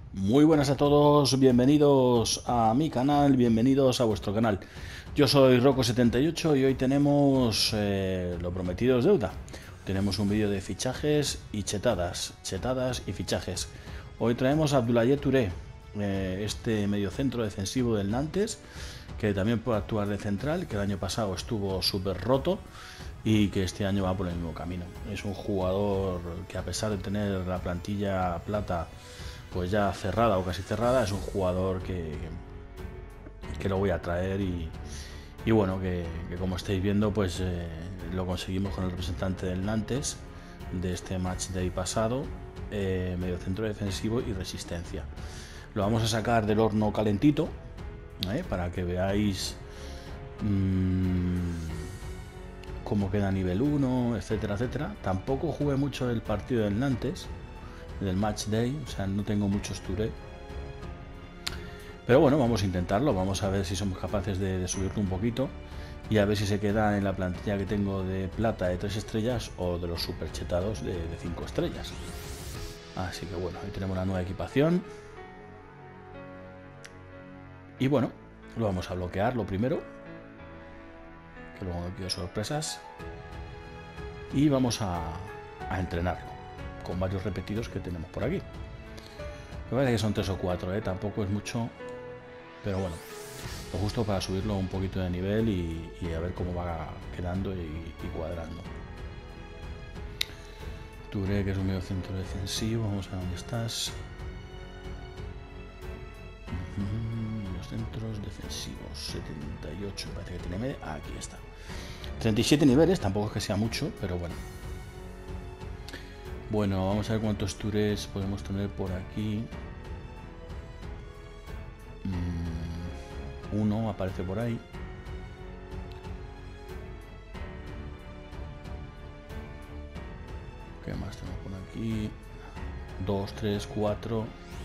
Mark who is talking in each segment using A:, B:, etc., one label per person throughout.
A: Muy buenas a todos, bienvenidos a mi canal, bienvenidos a vuestro canal. Yo soy Rocco78 y hoy tenemos lo prometido es deuda. Tenemos un vídeo de fichajes y chetadas y fichajes. Hoy traemos a Abdoulaye Touré, este mediocentro defensivo del Nantes, que también puede actuar de central, que el año pasado estuvo súper roto y que este año va por el mismo camino. Es un jugador que, a pesar de tener la plantilla plata pues ya cerrada o casi cerrada, es un jugador que lo voy a traer y bueno, que como estáis viendo, pues lo conseguimos con el representante del Nantes de este match day pasado, medio centro defensivo y resistencia. Lo vamos a sacar del horno calentito, para que veáis cómo queda nivel 1, etcétera, etcétera. Tampoco jugué mucho el partido del Nantes, del match day, o sea, no tengo muchos Touré. Pero bueno, vamos a intentarlo, vamos a ver si somos capaces de subirlo un poquito y a ver si se queda en la plantilla que tengo de plata de 3 estrellas o de los superchetados de 5 estrellas. Así que bueno, ahí tenemos la nueva equipación. Y bueno, lo vamos a bloquear lo primero, que luego no quiero sorpresas. Y vamos a entrenarlo con varios repetidos que tenemos por aquí. Me parece que son 3 o 4, tampoco es mucho, pero bueno, lo justo para subirlo un poquito de nivel y a ver cómo va quedando y cuadrando. Touré, que es un medio centro defensivo, vamos a ver dónde estás. Los centros defensivos, 78, parece que tiene media. Aquí está. 37 niveles, tampoco es que sea mucho, pero bueno. Bueno, vamos a ver cuántos Tourés podemos tener por aquí. Uno aparece por ahí. ¿Qué más tenemos por aquí? 2, 3, 4.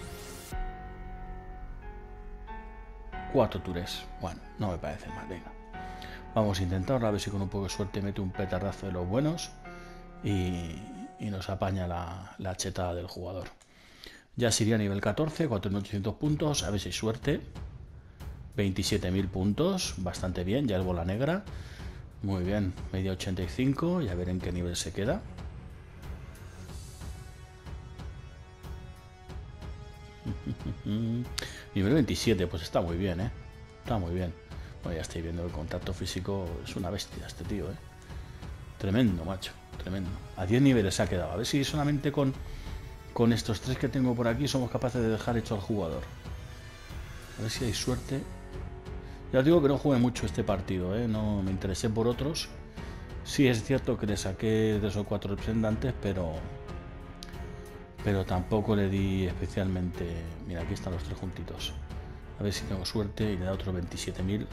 A: 4 Tourés. Bueno, no me parece mal, venga. Vamos a intentarlo, a ver si con un poco de suerte mete un petardazo de los buenos y nos apaña la chetada del jugador. Ya sería nivel 14, 4.800 puntos, a ver si hay suerte. 27.000 puntos, bastante bien, ya es bola negra. Muy bien, media 85 y a ver en qué nivel se queda. Nivel 27, pues está muy bien, está muy bien. Bueno, ya estáis viendo el contacto físico, es una bestia este tío, Tremendo, macho, tremendo. A 10 niveles se ha quedado. A ver si solamente con estos 3 que tengo por aquí somos capaces de dejar hecho al jugador. A ver si hay suerte. Ya os digo que no jugué mucho este partido, no me interesé por otros. Sí es cierto que le saqué 3 o 4 representantes, pero tampoco le di especialmente. Mira, aquí están los 3 juntitos. A ver si tengo suerte y le da otros 27.000.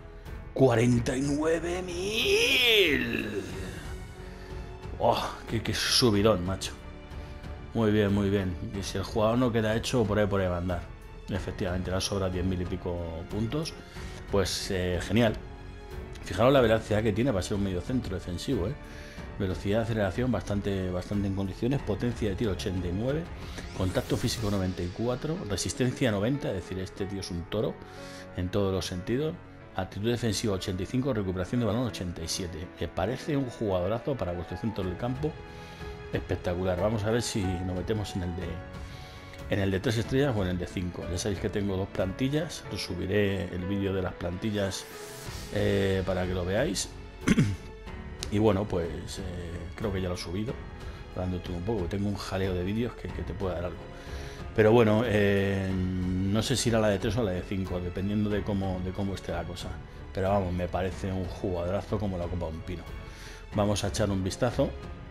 A: 49.000. ¡Oh! ¡Qué subidón, macho! Muy bien, muy bien. Y si el jugador no queda hecho, por ahí va a andar. Efectivamente, le sobra 10.000 y pico puntos. Pues genial. Fijaros la velocidad que tiene para ser un medio centro defensivo, Velocidad de aceleración bastante en condiciones. Potencia de tiro 89. Contacto físico 94. Resistencia 90. Es decir, este tío es un toro en todos los sentidos. Actitud defensiva 85. Recuperación de balón 87. Me parece un jugadorazo para vuestro centro del campo. Espectacular. Vamos a ver si nos metemos en el de 3 estrellas o en el de 5. Ya sabéis que tengo 2 plantillas. Os subiré el vídeo de las plantillas para que lo veáis. Y bueno, pues creo que ya lo he subido, hablando tú un poco. Tengo un jaleo de vídeos que te puede dar algo. Pero bueno, no sé si irá la de 3 o la de 5, dependiendo de cómo esté la cosa. Pero vamos, me parece un jugadorazo como la copa de un pino. Vamos a echar un vistazo.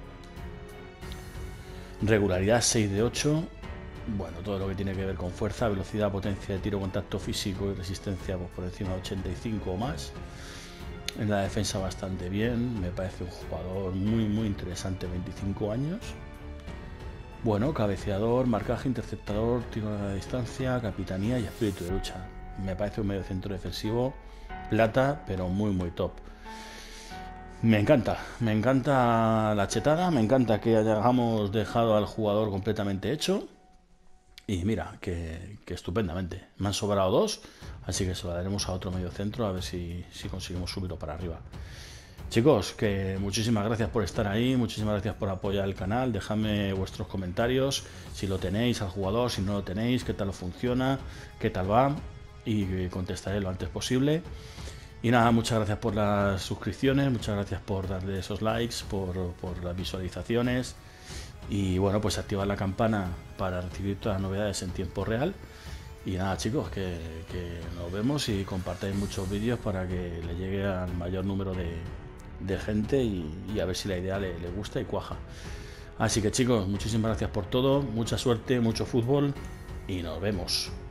A: Regularidad 6 de 8. Bueno, todo lo que tiene que ver con fuerza, velocidad, potencia de tiro, contacto físico y resistencia, pues por encima de 85 o más. En la defensa bastante bien, me parece un jugador muy interesante, 25 años. Bueno, cabeceador, marcaje, interceptador, tiro a la distancia, capitanía y espíritu de lucha. Me parece un medio centro defensivo, plata, pero muy top. Me encanta la chetada, me encanta que hayamos dejado al jugador completamente hecho. Y mira, que estupendamente. Me han sobrado dos, así que se lo daremos a otro medio centro a ver si conseguimos subirlo para arriba. Chicos, que muchísimas gracias por estar ahí, muchísimas gracias por apoyar el canal, dejadme vuestros comentarios, si lo tenéis al jugador, si no lo tenéis, qué tal funciona, qué tal va, y contestaré lo antes posible. Y nada, muchas gracias por las suscripciones, muchas gracias por darle esos likes, por las visualizaciones, y bueno, pues activar la campana para recibir todas las novedades en tiempo real. Y nada, chicos, que nos vemos y compartáis muchos vídeos para que le llegue al mayor número de gente y a ver si la idea le gusta y cuaja. Así que chicos, muchísimas gracias por todo, mucha suerte, mucho fútbol y nos vemos.